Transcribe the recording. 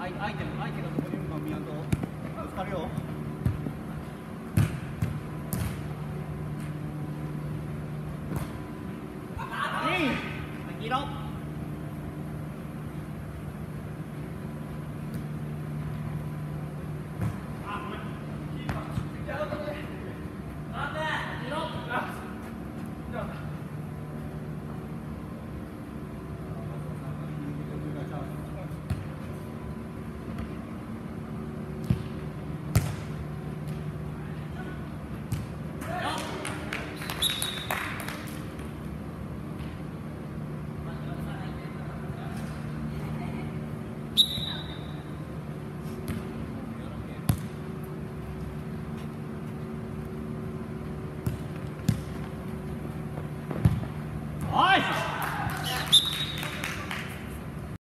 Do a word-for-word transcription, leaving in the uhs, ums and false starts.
相手相手がどこにいるか見やんとぶつかるよ。いい。黄色。